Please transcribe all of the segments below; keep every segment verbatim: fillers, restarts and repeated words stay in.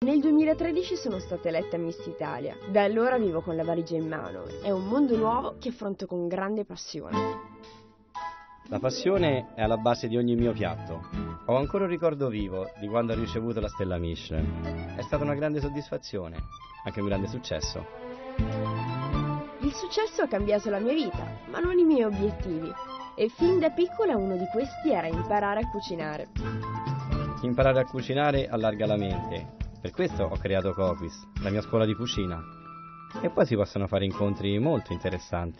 Nel duemilatredici sono stata eletta Miss Italia. Da allora vivo con la valigia in mano. È un mondo nuovo che affronto con grande passione. La passione è alla base di ogni mio piatto. Ho ancora un ricordo vivo di quando ho ricevuto la stella Michelin. È stata una grande soddisfazione, anche un grande successo. Il successo ha cambiato la mia vita, ma non i miei obiettivi. E fin da piccola uno di questi era imparare a cucinare. Imparare a cucinare allarga la mente. Per questo ho creato Coquis, la mia scuola di cucina. E poi si possono fare incontri molto interessanti.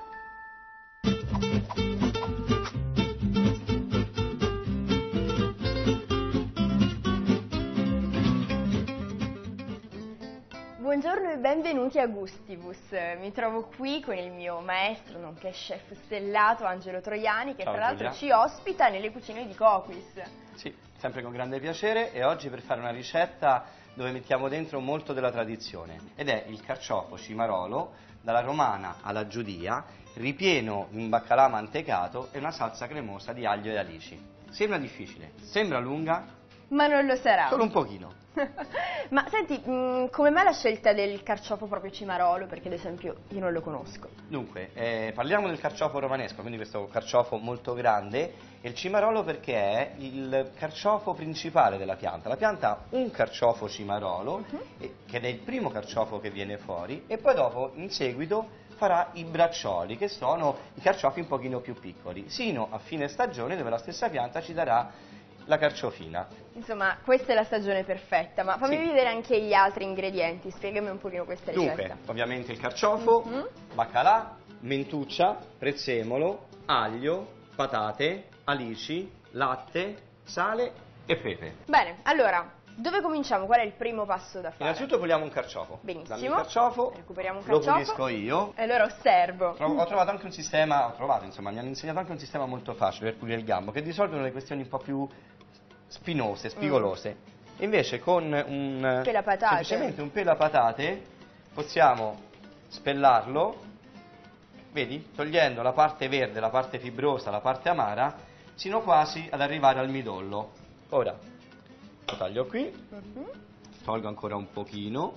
Buongiorno e benvenuti a Gustibus. Mi trovo qui con il mio maestro, nonché chef stellato, Angelo Troiani, che Ciao, tra l'altro Giulia. ci ospita nelle cucine di Coquis. Sì, sempre con grande piacere, e oggi per fare una ricetta dove mettiamo dentro molto della tradizione, ed è il carciofo cimarolo dalla romana alla giudia, ripieno di un baccalà mantecato e una salsa cremosa di aglio e alici. Sembra difficile, sembra lunga, Ma non lo sarà. solo un pochino. Ma senti, mh, come mai la scelta del carciofo proprio cimarolo? Perché ad esempio io non lo conosco. Dunque, eh, parliamo del carciofo romanesco, quindi questo carciofo molto grande, e il cimarolo perché è il carciofo principale della pianta. La pianta ha un carciofo cimarolo, Mhm. eh, che è il primo carciofo che viene fuori, e poi dopo, in seguito, farà i braccioli, che sono i carciofi un pochino più piccoli, sino a fine stagione dove la stessa pianta ci darà la carciofina. Insomma, questa è la stagione perfetta, ma fammi Sì. vedere anche gli altri ingredienti, spiegami un pochino questa ricetta. Dunque, ovviamente il carciofo, Mhm. baccalà, mentuccia, prezzemolo, aglio, patate, alici, latte, sale e pepe. Bene, allora, dove cominciamo? Qual è il primo passo da fare? Innanzitutto puliamo un carciofo. Benissimo. Dammi il carciofo, Recuperiamo un lo carciofo. pulisco io. E allora osservo. Tro- Ho trovato anche un sistema, ho trovato insomma, mi hanno insegnato anche un sistema molto facile per pulire il gambo, che risolvono le questioni un po' più spinose, spigolose. Invece con un Pelapatate. semplicemente un pelapatate possiamo spellarlo, vedi? Togliendo la parte verde, la parte fibrosa, la parte amara, sino quasi ad arrivare al midollo. Ora lo taglio qui, Mhm. tolgo ancora un pochino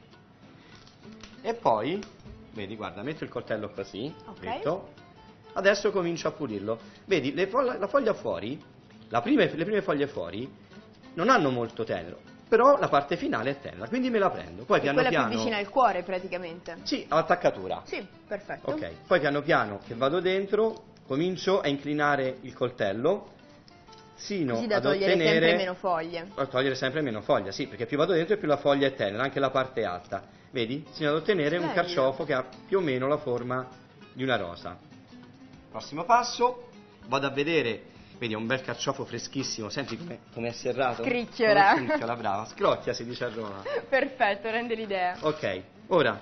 e poi, vedi, guarda, metto il coltello così, Ok. metto. Adesso comincio a pulirlo. Vedi, le fo- la foglia fuori, la prime- le prime foglie fuori non hanno molto tenero, però la parte finale è tenera, quindi me la prendo. Poi È piano quella piano più vicina al cuore praticamente. Sì, attaccatura. Sì, perfetto. Ok, poi piano piano che vado dentro, comincio a inclinare il coltello sino Così da ad togliere ottenere sempre meno foglie. a togliere sempre meno foglia, sì, perché più vado dentro e più la foglia è tenera, anche la parte alta. Vedi? Sino ad ottenere un Splendido. carciofo che ha più o meno la forma di una rosa. Prossimo passo, vado a vedere, vedi, è un bel carciofo freschissimo, senti come, come è serrato? Scricchiola. Come scricchiola, brava, scrocchia si dice a Roma. Perfetto, rende l'idea. Ok, ora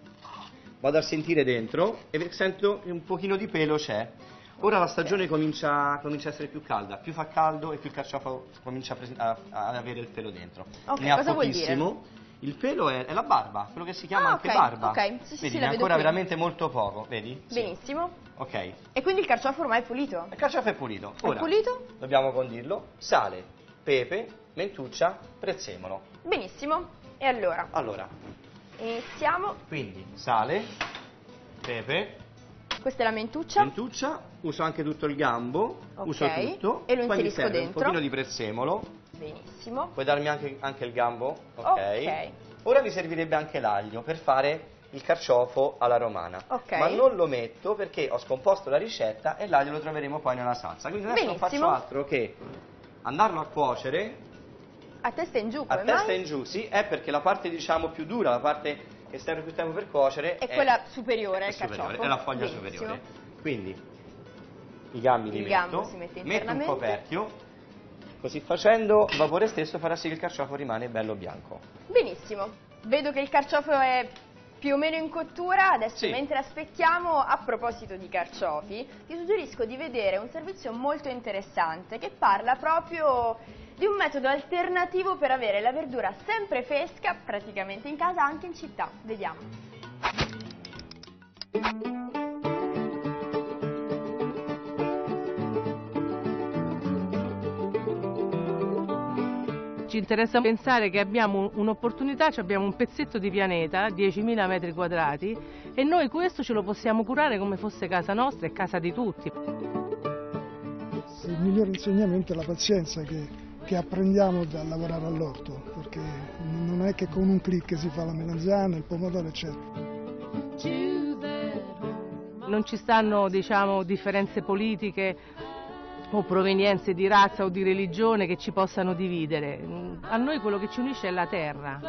vado a sentire dentro e sento che un pochino di pelo c'è. Ora la stagione comincia, comincia a essere più calda, più fa caldo e più il carciofo comincia a, pres- a- ad avere il pelo dentro. Ok, ne ha cosa vuol pochissimo. Il pelo è, è la barba, quello che si chiama Ah, anche ok, barba. ok, sì, sì, vedi, sì, ne la è vedo ancora qui. veramente molto poco, vedi? Sì. Benissimo. Ok, E quindi il carciofo ormai è pulito? il carciofo è pulito. È Ora pulito? dobbiamo condirlo: sale, pepe, mentuccia, prezzemolo. Benissimo. E allora, Allora, iniziamo. quindi sale, pepe, Questa è la mentuccia. mentuccia, uso anche tutto il gambo, Ok, uso tutto. e lo Poi mi inserisco serve dentro. un pochino di prezzemolo. Benissimo. Puoi darmi anche, anche il gambo? Ok. Ok. Ora mi servirebbe anche l'aglio per fare il carciofo alla romana. Ok. Ma non lo metto perché ho scomposto la ricetta e l'aglio lo troveremo poi nella salsa. Quindi adesso non Benissimo. faccio altro che andarlo a cuocere A testa in giù, a come testa mai? in giù, sì, è perché la parte diciamo più dura, la parte che serve più tempo per cuocere È quella superiore è al superiore, carciofo. è la foglia Benissimo. superiore. Quindi i gambi li Il gambo metto, si mette metto un internamente. coperchio, così facendo il vapore stesso farà sì che il carciofo rimane bello bianco. Benissimo. Vedo che il carciofo è più o meno in cottura. Adesso, Sì. mentre aspettiamo, a proposito di carciofi, ti suggerisco di vedere un servizio molto interessante che parla proprio di un metodo alternativo per avere la verdura sempre fresca, praticamente in casa, anche in città. Vediamo. Ci interessa pensare che abbiamo un'opportunità, cioè abbiamo un pezzetto di pianeta, diecimila metri quadrati, e noi questo ce lo possiamo curare come fosse casa nostra e casa di tutti. Il miglior insegnamento è la pazienza che, che apprendiamo dal lavorare all'orto, perché non è che con un clic si fa la melanzana, il pomodoro, eccetera. Non ci stanno, diciamo, differenze politiche o provenienze di razza o di religione che ci possano dividere. A noi quello che ci unisce è la terra.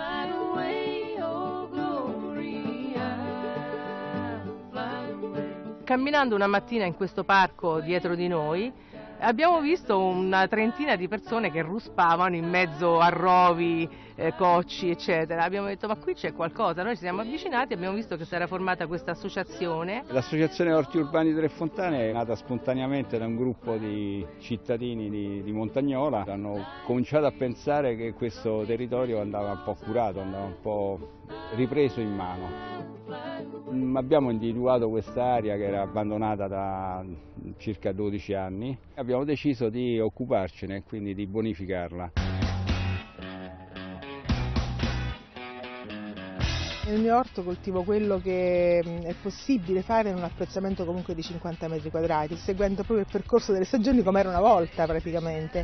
Camminando una mattina in questo parco dietro di noi, abbiamo visto una trentina di persone che ruspavano in mezzo a rovi, eh, cocci, eccetera. Abbiamo detto, ma qui c'è qualcosa. Noi ci siamo avvicinati e abbiamo visto che si era formata questa associazione. L'associazione Orti Urbani Tre Fontane è nata spontaneamente da un gruppo di cittadini di, di Montagnola. Hanno cominciato a pensare che questo territorio andava un po' curato, andava un po' ripreso in mano. Abbiamo individuato quest'area che era abbandonata da circa dodici anni. Abbiamo deciso di occuparcene e quindi di bonificarla. Nel mio orto coltivo quello che è possibile fare in un appezzamento comunque di cinquanta metri quadrati, seguendo proprio il percorso delle stagioni come era una volta praticamente.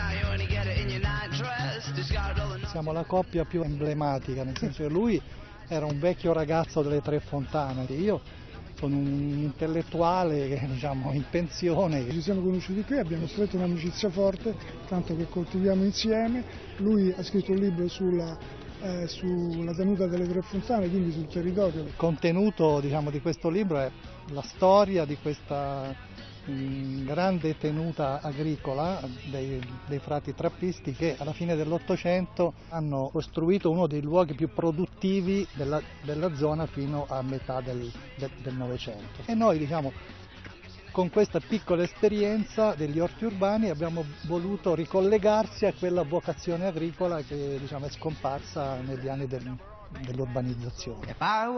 Siamo la coppia più emblematica, nel senso che lui era un vecchio ragazzo delle Tre Fontane, io sono un intellettuale che, diciamo, in pensione. Ci siamo conosciuti qui, abbiamo stretto un'amicizia forte, tanto che coltiviamo insieme. Lui ha scritto un libro sulla, eh, sulla tenuta delle Tre Fontane, quindi sul territorio. Il contenuto, diciamo, di questo libro è la storia di questa mh, grande tenuta agricola dei, dei frati trappisti che alla fine dell'Ottocento hanno costruito uno dei luoghi più produttivi della, della zona fino a metà del Novecento. E noi, diciamo, con questa piccola esperienza degli orti urbani abbiamo voluto ricollegarsi a quella vocazione agricola che, diciamo, è scomparsa negli anni del, dell'urbanizzazione.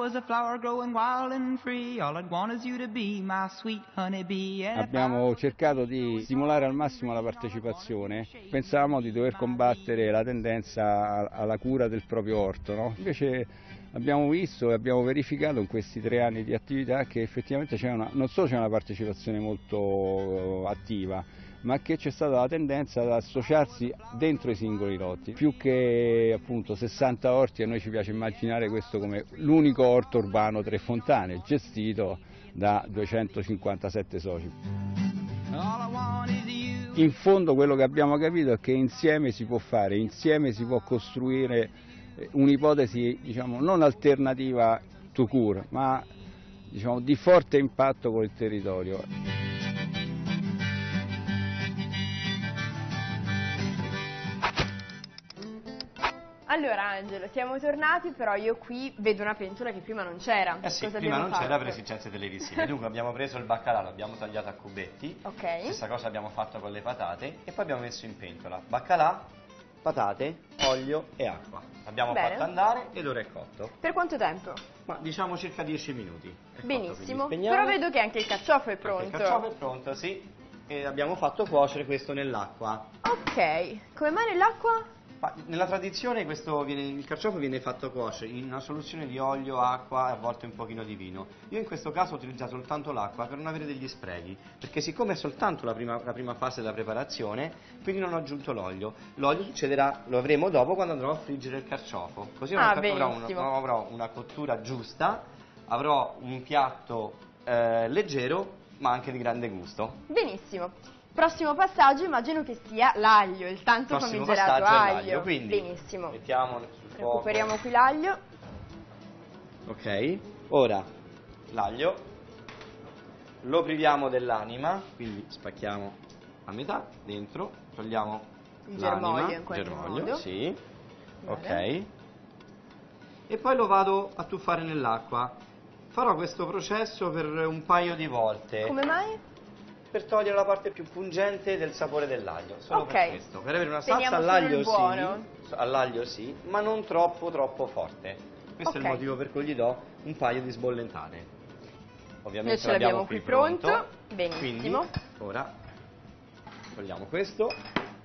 Abbiamo cercato di stimolare al massimo la partecipazione, pensavamo di dover combattere la tendenza alla cura del proprio orto, no? Invece abbiamo visto e abbiamo verificato in questi tre anni di attività che effettivamente c'è una, non solo c'è una partecipazione molto attiva, ma che c'è stata la tendenza ad associarsi dentro i singoli lotti. Più che appunto sessanta orti, a noi ci piace immaginare questo come l'unico orto urbano Tre Fontane, gestito da duecentocinquantasette soci. In fondo quello che abbiamo capito è che insieme si può fare, insieme si può costruire un'ipotesi, diciamo, non alternativa tout court, ma, diciamo, di forte impatto con il territorio. Allora Angelo, siamo tornati, però io qui vedo una pentola che prima non c'era. Eh sì, Cosa prima non fatto? c'era per esigenze televisive. Dunque abbiamo preso il baccalà, l'abbiamo tagliato a cubetti. Ok. Stessa cosa abbiamo fatto con le patate e poi abbiamo messo in pentola baccalà, patate, olio e acqua. L'abbiamo Bene. fatto andare ed ora è cotto. Per quanto tempo? Ma diciamo circa dieci minuti. È Benissimo, cotto, però vedo che anche il carciofo è pronto. Anche il carciofo è pronto, sì. E abbiamo fatto cuocere questo nell'acqua. Ok, come mai nell'acqua? Ma nella tradizione questo viene, il carciofo viene fatto cuocere in una soluzione di olio, acqua e a volte un pochino di vino. Io in questo caso ho utilizzato soltanto l'acqua per non avere degli sprechi, perché siccome è soltanto la prima, la prima fase della preparazione, quindi non ho aggiunto l'olio. L'olio succederà, lo avremo dopo quando andrò a friggere il carciofo. Così Ah, avrò, una, avrò una cottura giusta, avrò un piatto eh, leggero ma anche di grande gusto. Benissimo. Prossimo passaggio immagino che sia l'aglio, il tanto Prossimo famigerato passaggio è aglio. l'aglio, quindi Benissimo. mettiamo sul fuoco. Recuperiamo qui l'aglio. Ok, ora l'aglio lo priviamo dell'anima, quindi spacchiamo a metà dentro, togliamo Il l'anima, germoglio in qualche germoglio, modo. sì, Bene. ok, e poi lo vado a tuffare nell'acqua. Farò questo processo per un paio di volte. Come mai? Per togliere la parte più pungente del sapore dell'aglio, solo Ok. per questo, per avere una Teniamo salsa solo all'aglio il buono. sì, all'aglio sì, ma non troppo troppo forte. Questo Ok. è il motivo per cui gli do un paio di sbollentate. Ovviamente Noi ce l'abbiamo qui pronto. pronto. Benissimo. Quindi ora togliamo questo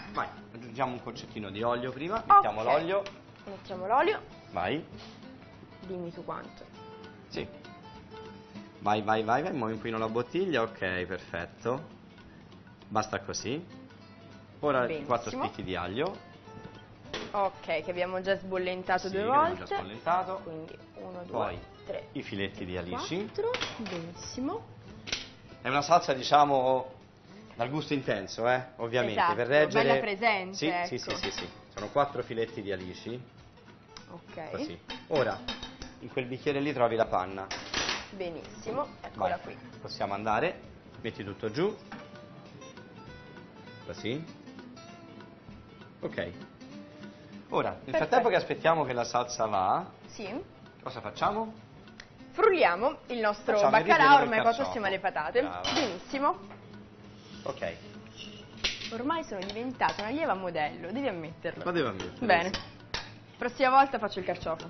Vai, aggiungiamo un concettino di olio prima, mettiamo okay. l'olio. Mettiamo l'olio. Vai. Dimmi tu quanto. Sì. Vai, vai, vai, vai, muovi un pochino la bottiglia, ok, perfetto. Basta così. Ora quattro spicchi di aglio. Ok, che abbiamo già sbollentato sì, due volte. abbiamo già sbollentato. Quindi uno, due, Poi tre. I filetti di alici. Quattro, benissimo. È una salsa, diciamo, dal gusto intenso, eh, ovviamente. Esatto, per reggere... bella presente, sì, ecco. sì, sì, sì, sì. Sono quattro filetti di alici. Ok. Così. Ora, in quel bicchiere lì trovi la panna. Benissimo, eccola Vai. qui. Possiamo andare, metti tutto giù. Così. Ok. Ora, nel Perfetto. frattempo che aspettiamo che la salsa va, sì. cosa facciamo? Frulliamo il nostro Facciamo il baccalà, ripieno del ormai fatto carciofo. assieme alle patate. Brava. Benissimo. Ok. Ormai sono diventata una lieva modello, devi ammetterlo. Ma devo ammettere. Bene. Prossima volta faccio il carciofo.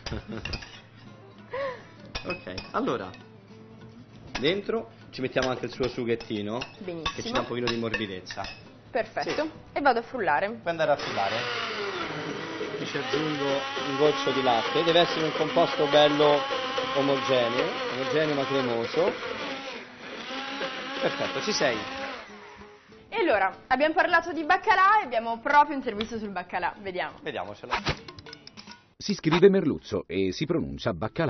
Ok, allora, dentro ci mettiamo anche il suo sughettino. Benissimo. Che ci dà un pochino di morbidezza. Perfetto. Sì. E vado a frullare. Puoi andare a frullare. Qui ci aggiungo un goccio di latte. Deve essere un composto bello omogeneo, omogeneo ma cremoso. Perfetto, ci sei. E allora, abbiamo parlato di baccalà e abbiamo proprio un servizio sul baccalà. Vediamo. Vediamocelo. Si scrive merluzzo e si pronuncia baccalà.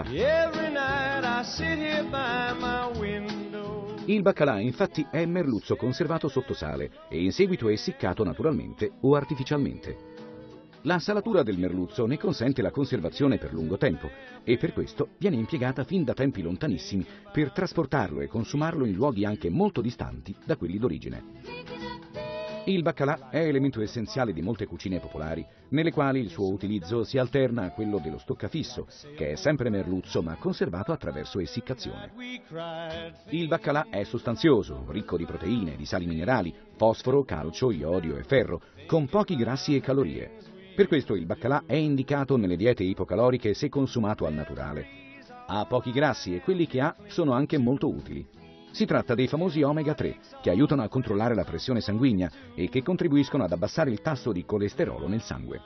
Il baccalà infatti è merluzzo conservato sotto sale e in seguito essiccato naturalmente o artificialmente. La salatura del merluzzo ne consente la conservazione per lungo tempo e per questo viene impiegata fin da tempi lontanissimi per trasportarlo e consumarlo in luoghi anche molto distanti da quelli d'origine. Il baccalà è elemento essenziale di molte cucine popolari, nelle quali il suo utilizzo si alterna a quello dello stoccafisso, che è sempre merluzzo ma conservato attraverso essiccazione. Il baccalà è sostanzioso, ricco di proteine, di sali minerali, fosforo, calcio, iodio e ferro, con pochi grassi e calorie. Per questo il baccalà è indicato nelle diete ipocaloriche se consumato al naturale. Ha pochi grassi e quelli che ha sono anche molto utili. Si tratta dei famosi omega tre, che aiutano a controllare la pressione sanguigna e che contribuiscono ad abbassare il tasso di colesterolo nel sangue.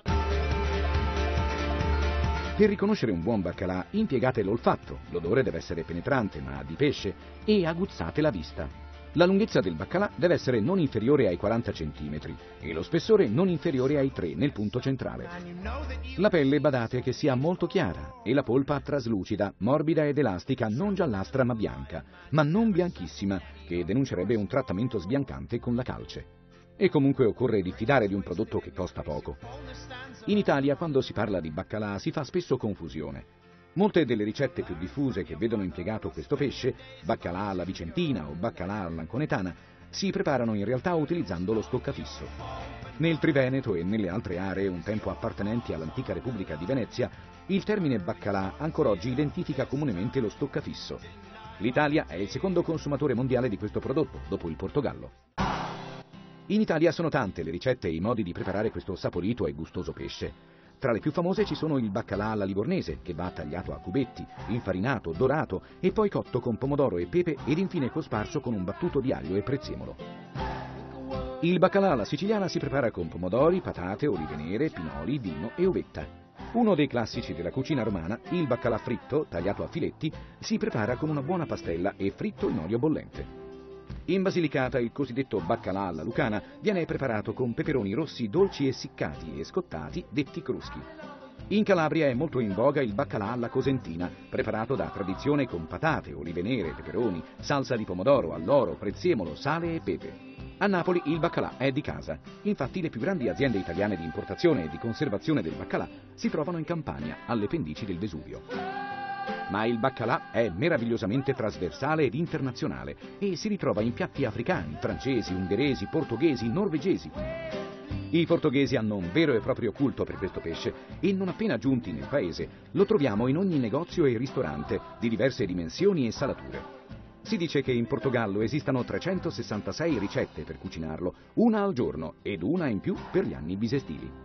Per riconoscere un buon baccalà, impiegate l'olfatto, l'odore deve essere penetrante ma di pesce, e aguzzate la vista. La lunghezza del baccalà deve essere non inferiore ai quaranta centimetri e lo spessore non inferiore ai tre nel punto centrale. La pelle badate che sia molto chiara e la polpa traslucida, morbida ed elastica, non giallastra ma bianca, ma non bianchissima, che denuncerebbe un trattamento sbiancante con la calce. E comunque occorre diffidare di un prodotto che costa poco. In Italia, quando si parla di baccalà, si fa spesso confusione. Molte delle ricette più diffuse che vedono impiegato questo pesce, baccalà alla vicentina o baccalà all'anconetana, si preparano in realtà utilizzando lo stoccafisso. Nel Triveneto e nelle altre aree un tempo appartenenti all'antica Repubblica di Venezia, il termine baccalà ancora oggi identifica comunemente lo stoccafisso. L'Italia è il secondo consumatore mondiale di questo prodotto, dopo il Portogallo. In Italia sono tante le ricette e i modi di preparare questo saporito e gustoso pesce. Tra le più famose ci sono il baccalà alla livornese, che va tagliato a cubetti, infarinato, dorato e poi cotto con pomodoro e pepe ed infine cosparso con un battuto di aglio e prezzemolo. Il baccalà alla siciliana si prepara con pomodori, patate, olive nere, pinoli, vino e uvetta. Uno dei classici della cucina romana, il baccalà fritto, tagliato a filetti, si prepara con una buona pastella e fritto in olio bollente. In Basilicata il cosiddetto baccalà alla lucana viene preparato con peperoni rossi dolci essiccati e scottati, detti cruschi. In Calabria è molto in voga il baccalà alla cosentina, preparato da tradizione con patate, olive nere, peperoni, salsa di pomodoro, alloro, prezzemolo, sale e pepe. A Napoli il baccalà è di casa, infatti le più grandi aziende italiane di importazione e di conservazione del baccalà si trovano in Campania, alle pendici del Vesuvio. Ma il baccalà è meravigliosamente trasversale ed internazionale e si ritrova in piatti africani, francesi, ungheresi, portoghesi, norvegesi. I portoghesi hanno un vero e proprio culto per questo pesce e non appena giunti nel paese lo troviamo in ogni negozio e ristorante di diverse dimensioni e salature. Si dice che in Portogallo esistano trecentosessantasei ricette per cucinarlo, una al giorno ed una in più per gli anni bisestili.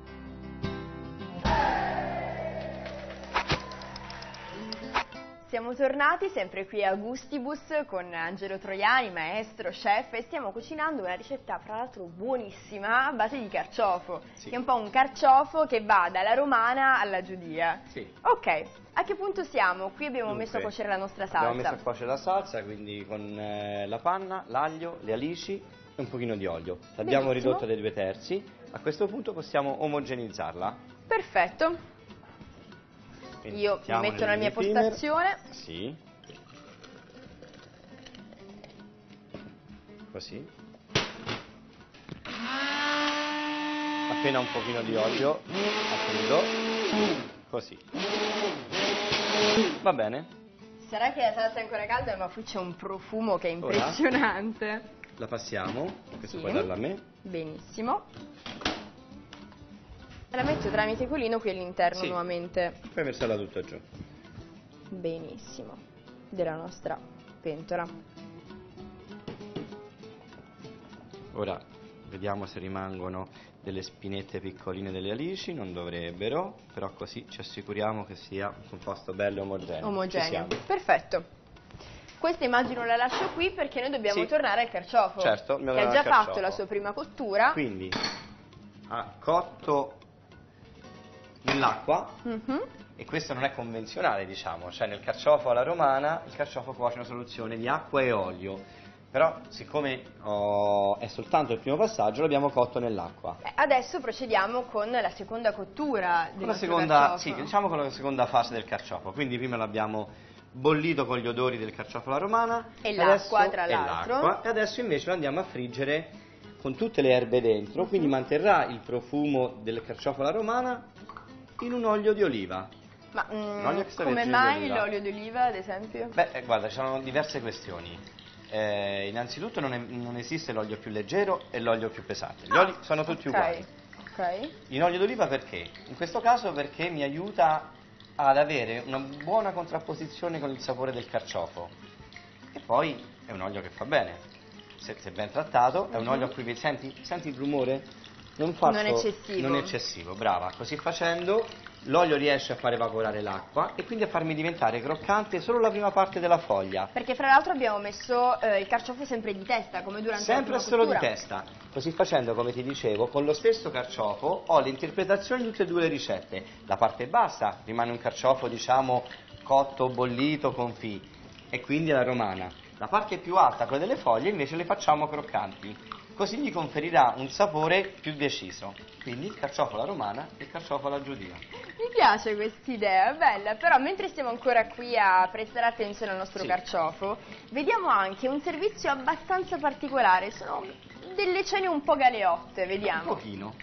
siamo tornati sempre qui a Gustibus con Angelo Troiani, maestro, chef, e stiamo cucinando una ricetta fra l'altro buonissima a base di carciofo, sì. Che è un po' un carciofo che va dalla romana alla giudia. Sì. Ok, a che punto siamo? Qui abbiamo Dunque, messo a cuocere la nostra salsa. Abbiamo messo a cuocere la salsa, quindi con eh, la panna, l'aglio, le alici e un pochino di olio. L'abbiamo ridotta dei due terzi, a questo punto possiamo omogenizzarla. Perfetto. Quindi io mi metto nella mia postazione. Sì. Così. Appena un pochino di olio a crudo. Così. Va bene. Sarà che la salsa è ancora calda, ma qui c'è un profumo che è impressionante. Ora la passiamo, questo sì. Puoi darla a me. Benissimo. La metto tramite colino qui all'interno sì. Nuovamente. Puoi versarla tutta giù. Benissimo. Della nostra pentola. Ora vediamo se rimangono delle spinette piccoline delle alici, non dovrebbero, però così ci assicuriamo che sia un composto bello e omogeneo. Omogeneo. Perfetto. Questa immagino la lascio qui perché noi dobbiamo sì. tornare al carciofo. Certo, che ha già fatto la sua prima cottura. Quindi ha cotto nell'acqua, mm-hmm. e questo non è convenzionale, diciamo, cioè nel carciofo alla romana il carciofo cuoce una soluzione di acqua e olio, però siccome oh, è soltanto il primo passaggio l'abbiamo cotto nell'acqua. Eh, adesso procediamo con la seconda cottura del con la seconda, carciofo. Sì, diciamo con la seconda fase del carciofo, quindi prima l'abbiamo bollito con gli odori del carciofo alla romana e l'acqua tra l'altro e adesso invece lo andiamo a friggere con tutte le erbe dentro, mm-hmm. quindi manterrà il profumo del carciofo alla romana in un olio di oliva. Ma mm, come mai l'olio di oliva, ad esempio? Beh, eh, guarda, ci sono diverse questioni. Eh, innanzitutto non, è, non esiste l'olio più leggero e l'olio più pesante. Gli ah, oli sono tutti okay. uguali. Ok. In olio d'oliva perché? In questo caso perché mi aiuta ad avere una buona contrapposizione con il sapore del carciofo. E poi è un olio che fa bene. Se, se ben trattato, è un olio a cui senti, senti il rumore? Non, fatto, non eccessivo. Non eccessivo, brava. Così facendo l'olio riesce a far evaporare l'acqua e quindi a farmi diventare croccante solo la prima parte della foglia. Perché fra l'altro abbiamo messo eh, il carciofo sempre di testa, come durante sempre la prima solo cottura. Di testa. Così facendo, come ti dicevo, con lo stesso carciofo ho l'interpretazione di tutte e due le ricette. La parte bassa rimane un carciofo, diciamo, cotto, bollito, confit, e quindi alla romana. La parte più alta, quella delle foglie, invece le facciamo croccanti. Così gli conferirà un sapore più deciso. Quindi il carciofo alla romana e il carciofo alla giudia. Mi piace quest'idea, è bella. Però mentre stiamo ancora qui a prestare attenzione al nostro sì. carciofo, vediamo anche un servizio abbastanza particolare. Sono delle cene un po' galeotte, vediamo. Un pochino.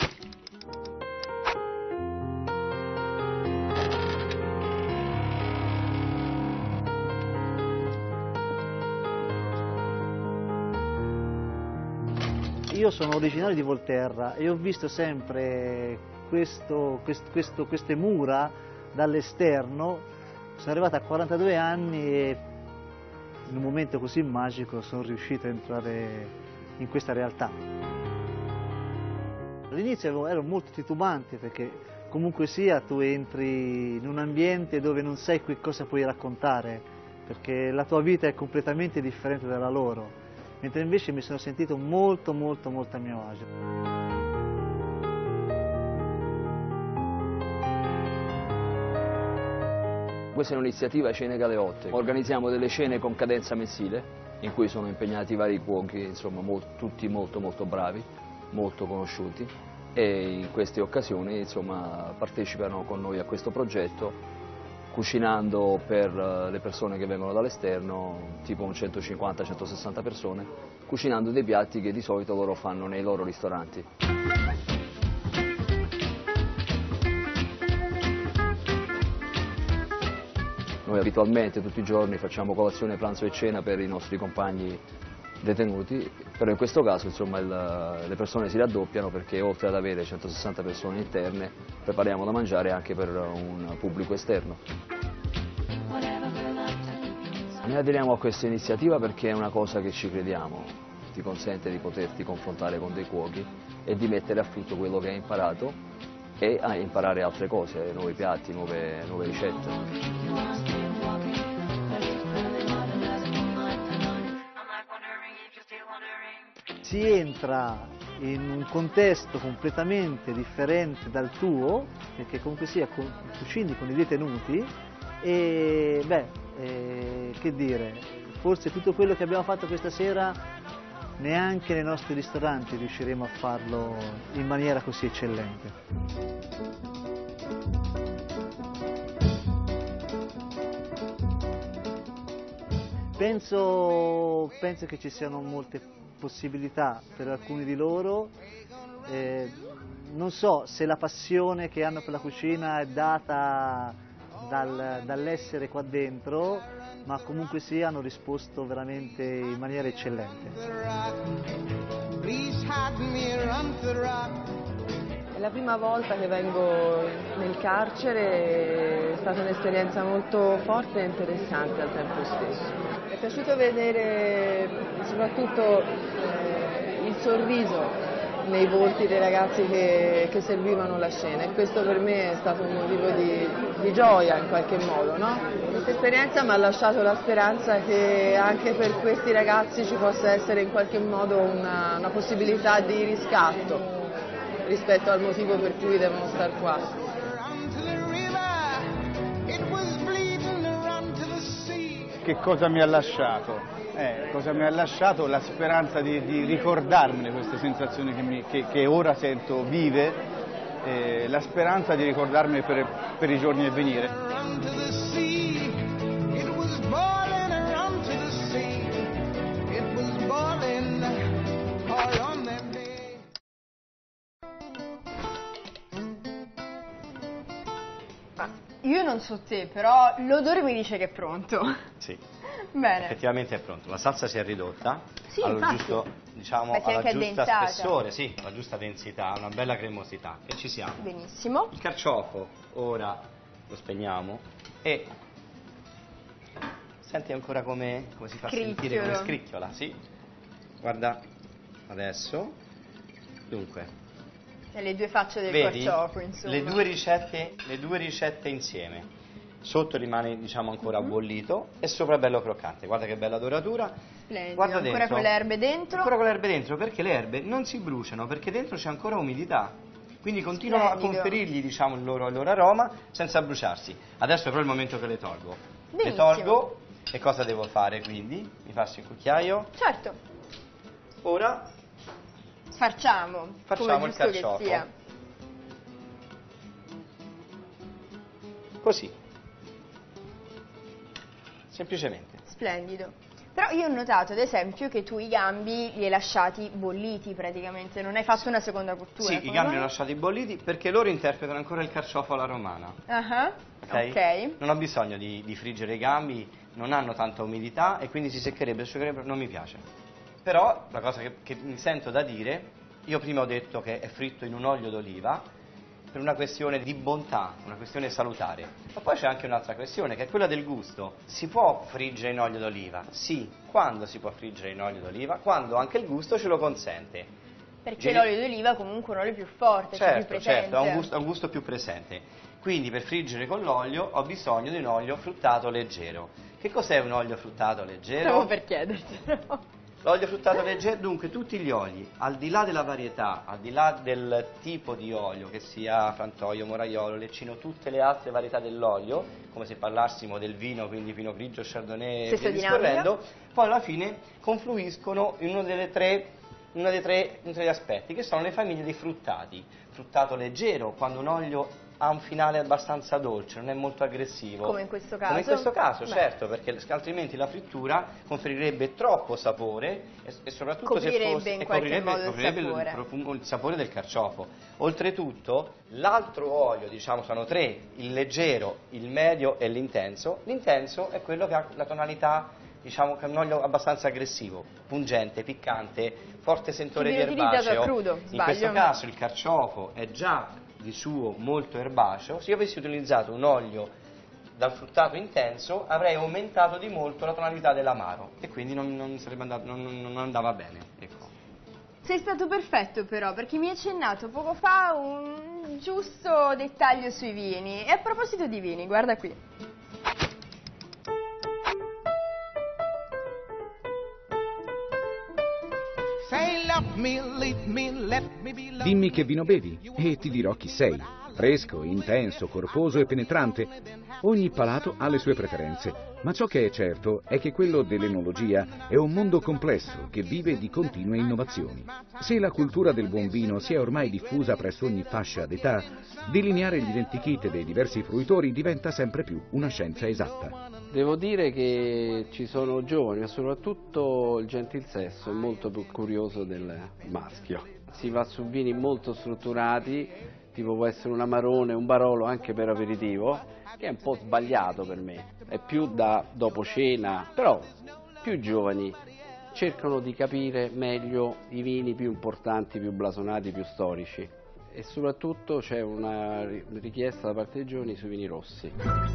Io sono originario di Volterra e ho visto sempre questo, questo, questo, queste mura dall'esterno. Sono arrivato a quarantadue anni e in un momento così magico sono riuscito a entrare in questa realtà. All'inizio ero molto titubante perché comunque sia tu entri in un ambiente dove non sai che cosa puoi raccontare, perché la tua vita è completamente differente dalla loro. Mentre invece mi sono sentito molto molto molto a mio agio. Questa è un'iniziativa Cene Galeotte. Organizziamo delle cene con cadenza mensile in cui sono impegnati vari cuochi, insomma molto, tutti molto molto bravi, molto conosciuti, e in queste occasioni insomma partecipano con noi a questo progetto cucinando per le persone che vengono dall'esterno, tipo un centocinquanta centosessanta persone, cucinando dei piatti che di solito loro fanno nei loro ristoranti. Noi abitualmente tutti i giorni facciamo colazione, pranzo e cena per i nostri compagni detenuti, però in questo caso insomma, il, le persone si raddoppiano perché oltre ad avere centosessanta persone interne prepariamo da mangiare anche per un pubblico esterno. Noi aderiamo a questa iniziativa perché è una cosa che ci crediamo, ti consente di poterti confrontare con dei cuochi e di mettere a frutto quello che hai imparato e a imparare altre cose, nuovi piatti, nuove, nuove ricette. Si entra in un contesto completamente differente dal tuo, perché comunque sia cucini con i detenuti e beh, eh, che dire, forse tutto quello che abbiamo fatto questa sera neanche nei nostri ristoranti riusciremo a farlo in maniera così eccellente. Penso, penso che ci siano molte possibilità per alcuni di loro, eh, non so se la passione che hanno per la cucina è data dal, dall'essere qua dentro, ma comunque sì, hanno risposto veramente in maniera eccellente. È la prima volta che vengo nel carcere, è stata un'esperienza molto forte e interessante al tempo stesso. Mi è piaciuto vedere soprattutto eh, il sorriso nei volti dei ragazzi che, che servivano la cena e questo per me è stato un motivo di, di gioia in qualche modo, no? Questa esperienza mi ha lasciato la speranza che anche per questi ragazzi ci possa essere in qualche modo una, una possibilità di riscatto rispetto al motivo per cui devono star qua. Che cosa mi ha lasciato? Eh, cosa mi ha lasciato? La speranza di, di ricordarmene queste sensazioni che, mi, che, che ora sento vive, eh, la speranza di ricordarmene per, per i giorni a venire. Io non so te, però l'odore mi dice che è pronto. Sì. Bene. Effettivamente è pronto. La salsa si è ridotta. Sì, allora, infatti. giusto, diciamo, Perché alla anche giusta addensata. spessore, sì, alla giusta densità, una bella cremosità. E ci siamo. Benissimo. Il carciofo ora lo spegniamo e senti ancora come, come si fa Scricchiolo. sentire come scricchiola, sì. Guarda, adesso. Dunque. E le due facce del Vedi? carciofo, insomma. Le due ricette, le due ricette insieme. Sotto rimane, diciamo, ancora Mm-hmm. bollito e sopra è bello croccante. Guarda che bella doratura. Splendido. Guarda Ancora dentro. con le erbe dentro. Ancora con le erbe dentro, perché le erbe non si bruciano, perché dentro c'è ancora umidità. Quindi continuano Splendido. a conferirgli, diciamo, il loro, il loro aroma senza bruciarsi. Adesso però è il momento che le tolgo. Benissimo. Le tolgo e cosa devo fare quindi? Mi passi il cucchiaio. Certo. Ora Facciamo. Facciamo come il giusto carciofo. che sia. Così. Semplicemente. Splendido. Però io ho notato, ad esempio, che tu i gambi li hai lasciati bolliti praticamente, non hai fatto una seconda cottura. Sì, i come gambi mai? li ho lasciati bolliti perché loro interpretano ancora il carciofo alla romana. Ah, Okay? ok. Non ho bisogno di, di friggere i gambi, non hanno tanta umidità e quindi si seccherebbe, si seccherebbe, non mi piace. Però la cosa che, che mi sento da dire, io prima ho detto che è fritto in un olio d'oliva per una questione di bontà, una questione salutare. Ma poi c'è anche un'altra questione che è quella del gusto. Si può friggere in olio d'oliva? Sì. Quando si può friggere in olio d'oliva? Quando anche il gusto ce lo consente. Perché Geni- l'olio d'oliva comunque è un olio più forte, cioè più Certo, presente. certo, ha un, gusto, ha un gusto più presente. Quindi per friggere con l'olio ho bisogno di un olio fruttato leggero. Che cos'è un olio fruttato leggero? Stavo per chiedertelo. L'olio fruttato leggero, dunque tutti gli oli, al di là della varietà, al di là del tipo di olio, che sia frantoio, moraiolo, leccino, tutte le altre varietà dell'olio, come se parlassimo del vino, quindi Pinot Grigio, Chardonnay e Stessa via dinamica. discorrendo, poi alla fine confluiscono in uno delle tre, uno dei tre, uno degli aspetti, che sono le famiglie dei fruttati. Fruttato leggero, quando un olio ha un finale abbastanza dolce, non è molto aggressivo. Come in questo caso? Come in questo caso, Beh. certo, perché altrimenti la frittura conferirebbe troppo sapore e, e soprattutto Coprirebbe se fosse in e qualche coprirebbe, modo il coprirebbe sapore. il, profumo- il sapore del carciofo. Oltretutto, l'altro olio, diciamo, sono tre, il leggero, il medio e l'intenso. L'intenso è quello che ha la tonalità, diciamo, che è un olio abbastanza aggressivo, pungente, piccante, forte sentore Che di viene utilizzato erbaceo. a crudo, In sbaglio? questo caso il carciofo è già di suo molto erbaceo. Se io avessi utilizzato un olio dal fruttato intenso avrei aumentato di molto la tonalità dell'amaro e quindi non, non, sarebbe andato, non, non andava bene, ecco. Sei stato perfetto però, perché mi hai accennato poco fa un giusto dettaglio sui vini. E a proposito di vini, guarda qui. Dimmi che vino bevi e ti dirò chi sei. Fresco, intenso, corposo e penetrante. Ogni palato ha le sue preferenze, ma ciò che è certo è che quello dell'enologia è un mondo complesso che vive di continue innovazioni. Se la cultura del buon vino si è ormai diffusa presso ogni fascia d'età, delineare l'identikit dei diversi fruitori diventa sempre più una scienza esatta. Devo dire che ci sono giovani, ma soprattutto il gentil sesso è molto più curioso del maschio. Si va su vini molto strutturati, tipo può essere un Amarone, un Barolo anche per aperitivo, che è un po' sbagliato per me, è più da dopo cena, però più giovani cercano di capire meglio i vini più importanti, più blasonati, più storici, e soprattutto c'è una richiesta da parte dei giovani sui vini rossi.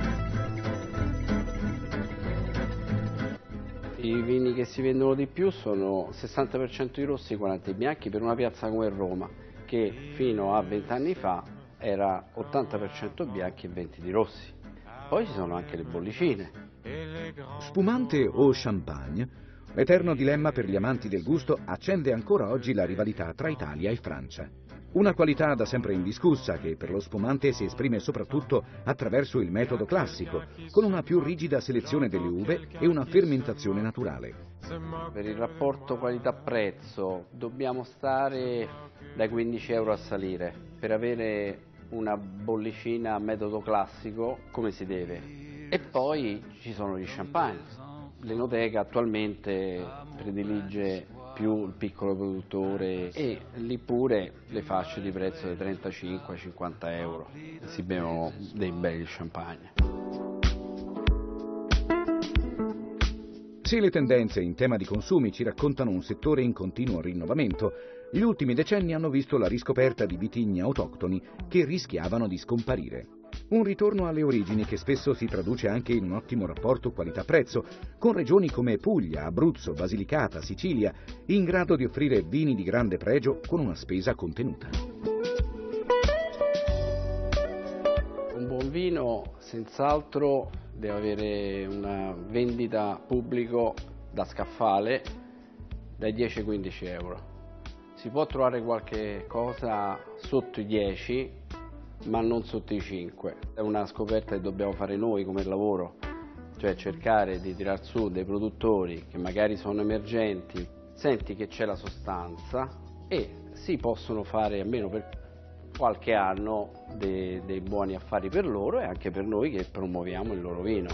I vini che si vendono di più sono sessanta per cento di rossi e quaranta di bianchi per una piazza come Roma, che fino a vent'anni fa era ottanta per cento bianchi e venti di rossi. Poi ci sono anche le bollicine. Spumante o champagne, l'eterno dilemma per gli amanti del gusto accende ancora oggi la rivalità tra Italia e Francia. Una qualità da sempre indiscussa che per lo spumante si esprime soprattutto attraverso il metodo classico, con una più rigida selezione delle uve e una fermentazione naturale. Per il rapporto qualità-prezzo dobbiamo stare dai quindici euro a salire per avere una bollicina a metodo classico come si deve. E poi ci sono gli champagne. L'Enoteca attualmente predilige più il piccolo produttore e lì pure le fasce di prezzo di trentacinque cinquanta euro. Si bevono dei belli champagne. Se le tendenze in tema di consumi ci raccontano un settore in continuo rinnovamento, gli ultimi decenni hanno visto la riscoperta di vitigni autoctoni che rischiavano di scomparire. Un ritorno alle origini che spesso si traduce anche in un ottimo rapporto qualità-prezzo, con regioni come Puglia, Abruzzo, Basilicata, Sicilia, in grado di offrire vini di grande pregio con una spesa contenuta. Un buon vino senz'altro deve avere una vendita pubblico da scaffale dai dieci ai quindici euro. Si può trovare qualche cosa sotto i dieci, ma non sotto i cinque. È una scoperta che dobbiamo fare noi come lavoro, cioè cercare di tirar su dei produttori che magari sono emergenti, senti che c'è la sostanza e si possono fare, almeno per qualche anno, dei, dei buoni affari per loro e anche per noi che promuoviamo il loro vino.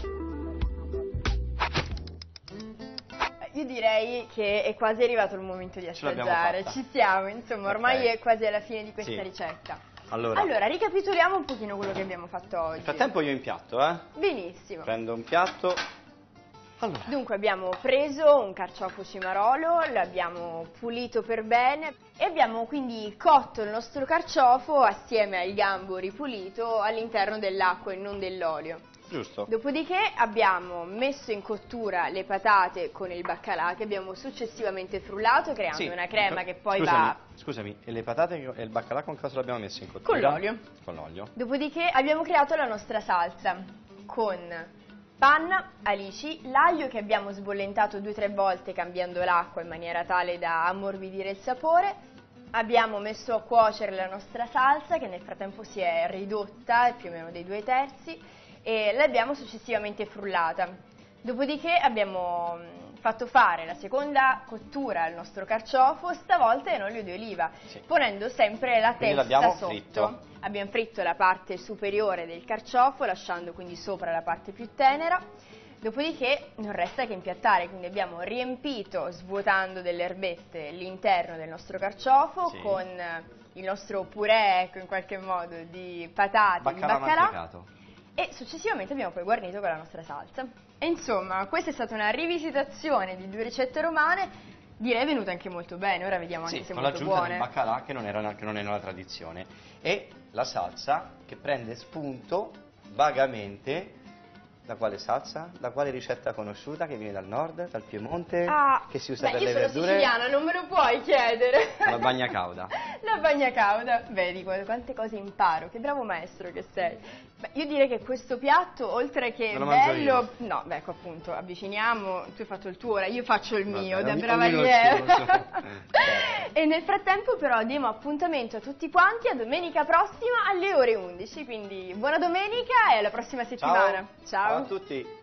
Io direi che è quasi arrivato il momento di assaggiare, ci siamo, insomma, ormai okay. È quasi alla fine di questa sì. ricetta. Allora. allora, ricapitoliamo un pochino quello che abbiamo fatto oggi. Nel frattempo io impiatto, eh? Benissimo. Prendo un piatto. Allora. Dunque abbiamo preso un carciofo cimarolo, l'abbiamo pulito per bene e abbiamo quindi cotto il nostro carciofo assieme al gambo ripulito all'interno dell'acqua e non dell'olio. Giusto. Dopodiché abbiamo messo in cottura le patate con il baccalà che abbiamo successivamente frullato creando sì. una crema che poi scusami, va... Scusami, e le patate e il baccalà con cosa l'abbiamo messo in cottura? Con l'olio. Con l'olio. Dopodiché abbiamo creato la nostra salsa con panna, alici, l'aglio che abbiamo sbollentato due o tre volte cambiando l'acqua in maniera tale da ammorbidire il sapore. Abbiamo messo a cuocere la nostra salsa che nel frattempo si è ridotta più o meno dei due terzi e l'abbiamo successivamente frullata. Dopodiché abbiamo fatto fare la seconda cottura al nostro carciofo, stavolta in olio di oliva, sì. ponendo sempre la quindi testa sotto. Fritto. Abbiamo fritto la parte superiore del carciofo, lasciando quindi sopra la parte più tenera. Dopodiché non resta che impiattare, quindi abbiamo riempito, svuotando delle erbette, l'interno del nostro carciofo sì. con il nostro purè, ecco, in qualche modo, di patate, baccalà di baccalà. Mantecato. E successivamente abbiamo poi guarnito con la nostra salsa. E insomma, questa è stata una rivisitazione di due ricette romane, direi venute anche molto bene, ora vediamo anche sì, se con molto l'aggiunta buone. del baccalà che non, era, che non è una tradizione. E la salsa che prende spunto vagamente da quale salsa? Da quale ricetta conosciuta che viene dal nord, dal Piemonte, ah, che si usa beh, per le verdure? Io sono siciliana, non me lo puoi chiedere. La bagna cauda. La bagna cauda. Vedi quante cose imparo, che bravo maestro che sei. Beh, io direi che questo piatto, oltre che bello, no, beh, ecco appunto, avviciniamo, tu hai fatto il tuo, ora io faccio il mio, Vabbè, da bravaliera. E nel frattempo però diamo appuntamento a tutti quanti a domenica prossima alle ore undici, quindi buona domenica e alla prossima settimana. Ciao, Ciao a tutti.